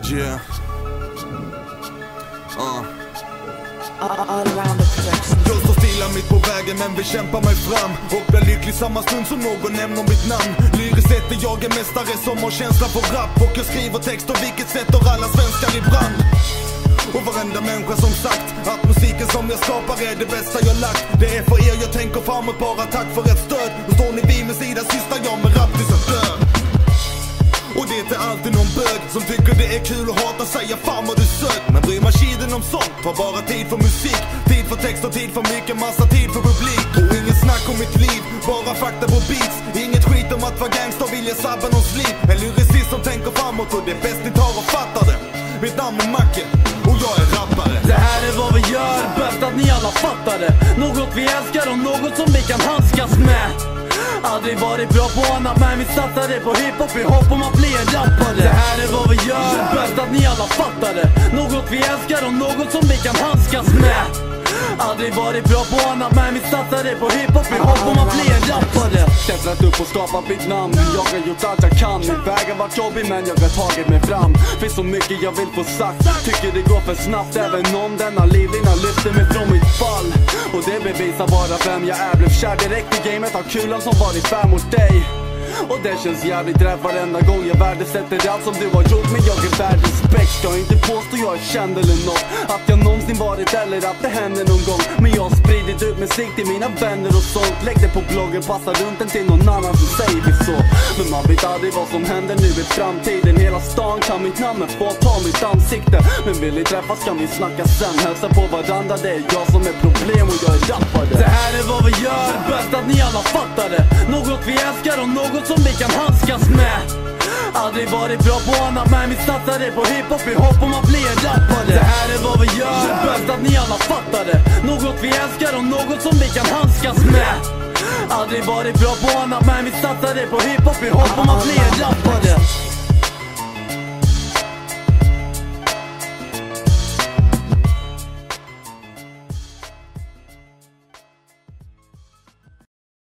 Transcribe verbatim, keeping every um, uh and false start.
Yeah. Uh. All around the production. Jag står stilla mitt på vägen men vill kämpa mig fram och blir lycklig samma stund som någon nämner mitt namn. Lyriskt sätter jag är mästare som har känsla för rap, och jag skriver texter vilket sätter alla svenskar i brand. Och varenda människa som sagt att musiken som jag skapar är det bästa jag lagt. Det är för er jag tänker framåt, bara tack för ett stöd. Och står ni vid min sida sysslar jag med rap tills jag dör. Och det är inte alltid någon bög som tycker det är kul att hata, säga fan vad du sög. Men bryr man kiden om sånt, tar bara tid för musik, tid för text och tid för mycket, massa tid för publik. Och inget snack om mitt liv, bara fakta på beats. Inget skit om att vara gangster, vill jag sabba någons liv. En lyricist som tänker framåt, och det är bäst ni tar och fattar det. Mitt namn är Macke och jag är rappare. Det här är vad vi gör, bäst att ni alla fattar det. Något vi älskar och något som vi kan handskas med. Aldrig varit bra på annat men vi satsade på hiphop i hopp om att bli en rappare. Det här är vad vi gör, bäst att ni alla fattar det. Något vi älskar och något som vi kan handskas med. Aldrig varit bra på annat men vi satsade på hiphop i hopp om att bli en rappare. Klättrat upp och skapat mitt namn. Jag har gjort allt jag kan. Min väg har varit jobbig men jag har tagit mig fram. Finns så mycket jag vill få sagt. Tycker det går för snabbt. Även om denna livlina lyfter mig från mitt fall. Och det bevisar bara vem jag är. Blev kär direkt i gamet av kulan som varit fär mot dig. Och det känns jävligt rätt varenda gång. Jag värdesätter allt som du har gjort, men jag är värd respekt. Ska inte påstå jag är känd eller något, att jag någonsin varit eller att det händer någon gång. Men jag har spridit ut musik till mina vänner och sånt. Lägg det på bloggen, passa runt den till någon annan, så säger vi så. Men man vet aldrig vad som händer nu i framtiden. Hela stan kan mitt namn men få ta mitt ansikte. Men vill ni träffas kan vi snacka sen. Hälsa på varandra, det är jag som är problem och jag är rappare. Det här är vad vi gör, bäst att ni alla fattar det. Något vi älskar och något som vi kan handskas med. Aldrig varit bra på annat men vi satsade på hiphop i hopp om att bli en rappare. Det här är vad vi gör, bäst att ni alla fattar det. Något vi älskar och något som vi kan handskas med. Aldrig varit bra på annat men vi satsade på hiphop i hopp om att bli en rappare.